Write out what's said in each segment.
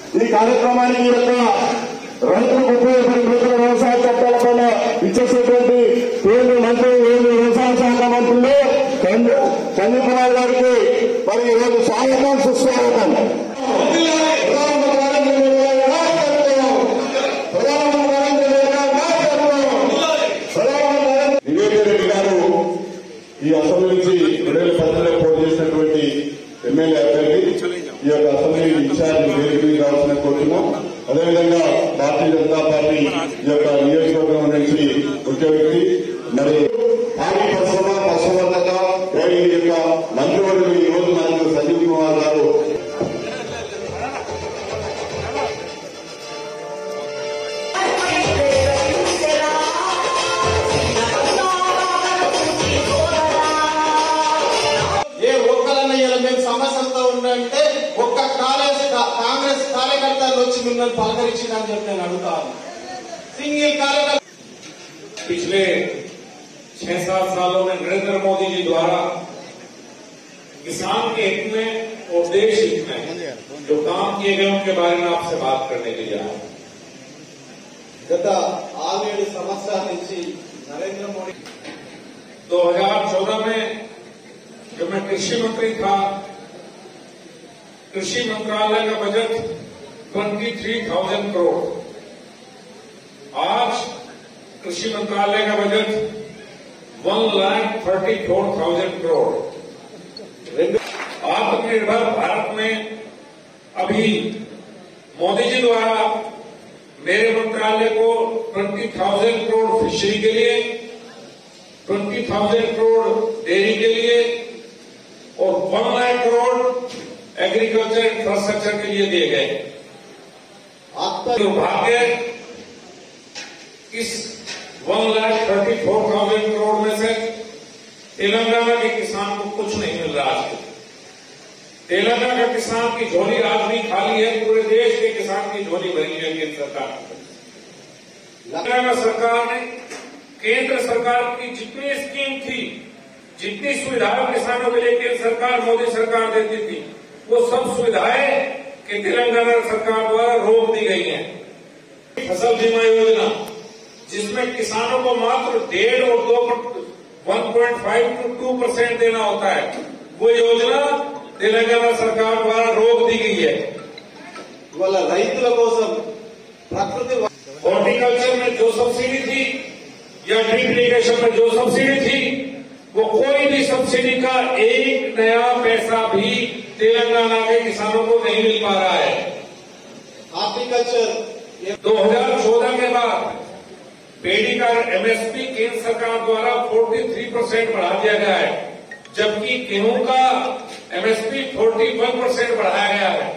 ఈ కార్యక్రమానికి రైతులకు ఉపయోగపడే నూతన వ్యవసాయ చట్టాలపైన ఇచ్చేసేటువంటి కేంద్ర మంత్రి వ్యవసాయ శాఖ మంత్రులు చంద్రబాబు గారికి మరి ఈరోజు స్వాగతం సుస్వాగతం. నివేదిక రెడ్డి గారు ఈ అసెంబ్లీ నుంచి 2010లో పోటీ చేసినటువంటి ఎమ్మెల్యే అభ్యర్థి ఈ యొక్క అసెంబ్లీ ఇన్ఛార్జ్ వేదికకి రావాల్సిన కోరుతున్నాం. అదేవిధంగా భారతీయ జనతా పార్టీ ఈ యొక్క నియోజకవర్గం నుంచి ముఖ్య వ్యక్తి మరి పాడి పరిశ్రమ పశువర్ధక ఈ యొక్క మంత్రివర్గులు ఈ రోజు మనకు సంజీవ్ కుమార్ గారు సమస్యలతో ఉండంటే ఒక్క కాంగ్రెస్ కార్యకర్తలు వచ్చి మిమ్మల్ని పలకరించిందని చెప్పి నేను అడుగుతాను. సింగిల్ कार्यकर्ता पिछले 6-7 सालों में नरेंद्र मोदी जी द्वारा किसान के हित में और देश हित में जो काम किए गए उनके बारे में आपसे बात करने के लिए आया. गत 6-7 संवत्सराల నుంచి नरेंद्र मोदी 2014 में जब मैं कृषि मंत्री था, कृषि मंत्रालय का बजट 23,000 करोड़. आज कृषि मंत्रालय का बजट 1,34,000 करोड़. आत्मनिर्भर भारत में अभी मोदी जी द्वारा मेरे मंत्रालय को 20,000 करोड़ फिशरी के लिए, 20,000 करोड़ डेयरी के लिए और 1 लाख करोड़ एग्रीकल्चर इंफ्रास्ट्रक्चर के लिए दिए गए. दुर्भाग्य इस 1,34,000 करोड़ में से तेलंगाना के किसान को कुछ नहीं मिल रहा है. तेलंगाना का किसान की झोली आज भी खाली है, पूरे देश के किसान की झोली भरी है केंद्र सरकार. तेलंगाना सरकार ने केंद्र सरकार की जितनी स्कीम थी, जितनी सुविधाएं किसानों के लिए केंद्र सरकार मोदी सरकार देती थी, वो सब सुविधाएं कि तेलंगाना सरकार द्वारा रोक दी गई हैं. फसल बीमा योजना जिसमें किसानों को मात्र 1.5 और 1.5 to 2% देना होता है, वो योजना तेलंगाना सरकार द्वारा रोक दी गई है. వాళ్ళ రైతుల కోసం ప్రకృతి हॉर्टिकल्चर में जो सब्सिडी थी या ड्रिप इरिगेशन में जो सब्सिडी थी, वो कोई भी सब्सिडी का एक नया पैसा भी तेलंगाना के किसानों को नहीं मिल पा रहा है. हार्टिकल्चर 2014 के बाद पेड़ी का एमएसपी केंद्र सरकार द्वारा 43% बढ़ा दिया गया है, जबकि गेहूं का एमएसपी 41% बढ़ाया गया है.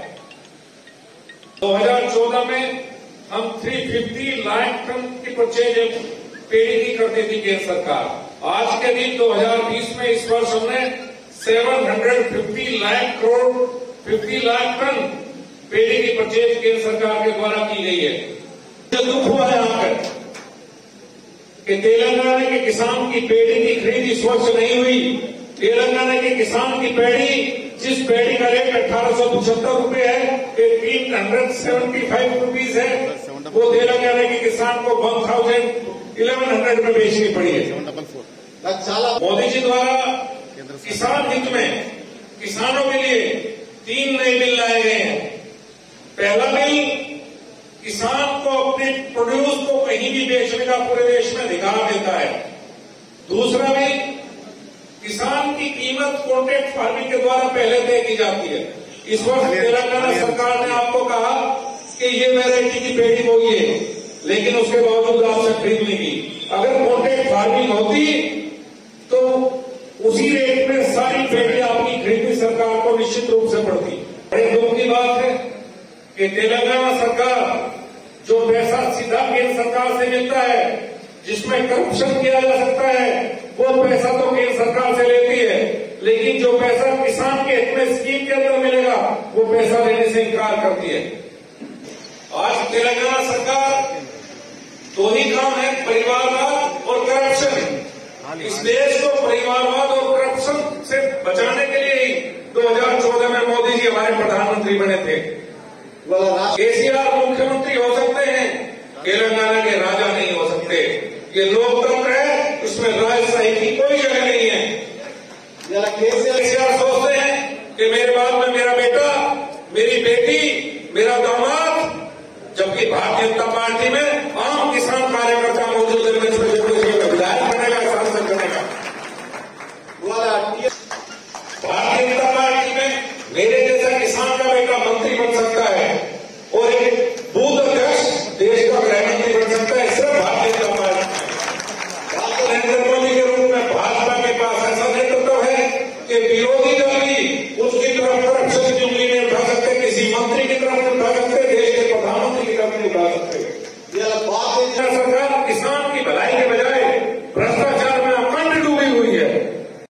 2014 में हम 350 लाख टन की परचेज पेड़ी की करती थी केंद्र सरकार. आज के दिन 2020 में इस वर्ष हमने 750 लाख करोड़ 50 लाख टन पेड़ी की परचेज केंद्र सरकार के द्वारा की गई है. जो दुख हुआ है यहाँ पर कि तेलंगाना के किसान की पेड़ी की खरीद इस वर्ष नहीं हुई. तेलंगाना के किसान की पेड़ी, जिस पेड़ी का रेट 1875 रुपये है, 375 रुपीज है, वो तेलंगाना के किसान को 1,100 में बेचनी पड़ी है. मोदी जी द्वारा किसान हित में किसानों के लिए 3 नए बिल लाए गए हैं. पहला बिल किसान को अपने प्रोड्यूस को कहीं भी बेचने का पूरे देश में अधिकार देता है. दूसरा बिल किसान की कीमत कॉन्ट्रैक्ट फार्मिंग के द्वारा पहले तय की जाती है. इस वर्ष तेलंगाना सरकार ने आपको कहा कि ये वैरायटी की पेड़ी बोइए, लेकिन उसके बावजूद आपसे खरीद नहीं की. अगर कॉन्ट्रैक्ट फार्मिंग होती तो उसी रेट में सारी पेड़ी आपकी खरीदी सरकार को निश्चित रूप से पड़ती. बड़ी दुख की बात है कि तेलंगाना सरकार जो पैसा सीधा केंद्र सरकार से मिलता है, जिसमें करप्शन किया जा सकता है, वो पैसा तो केंद्र सरकार से लेती है, लेकिन जो पैसा किसान के हित में स्कीम के अंदर मिलेगा, वो पैसा लेने से इनकार करती है. आज तेलंगाना सरकार दो ही काम है, परिवारवाद और करप्शन. इस देश को परिवारवाद और करप्शन से बचाने के लिए ही 2014 में मोदी जी हमारे प्रधानमंत्री बने थे. ఇవాళ రాష్ట్ర केसीआर मुख्यमंत्री हो सकते हैं, तेलंगाना के राजा नहीं हो सकते। ये लोकतंत्र है, उसमें राजशाही की कोई जगह नहीं है। ఇవాళ కేసీఆర్ केसीआर सोचते हैं कि मेरे बाद में मेरा बेटा, मेरी बेटी, मेरा दामाद, जबकि भारतीय जनता पार्टी में आम किसान कार्यकर्ता मौजूद है, विधायक बनेगा, सांसद बनेगा। ఇవాళ भारतीय जनता पार्टी में मेरे जैसा किसान का बेटा मंत्री बन सकता है और एक बूथ अध्यक्ष देश का गृह मंत्री बन सकता है, सिर्फ भारतीय जनता पार्टी में। नरेंद्र मोदी के रूप में भाजपा के पास ऐसा नेतृत्व है कि विरोधी दल भी उसकी तरफ करप्शन की उंगली नहीं उठा सकते, किसी मंत्री